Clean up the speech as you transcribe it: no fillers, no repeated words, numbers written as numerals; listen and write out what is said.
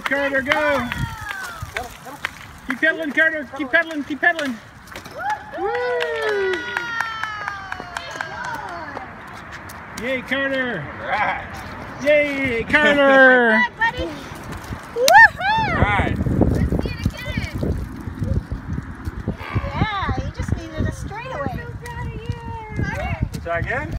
Carter, go! Keep pedaling, Carter. Keep pedaling, keep pedaling. Woo! Yay, Carter! Right. Yay, Carter! Good, buddy. Woohoo! Right. Let's get it again. Yeah, you just needed a straightaway. Try again?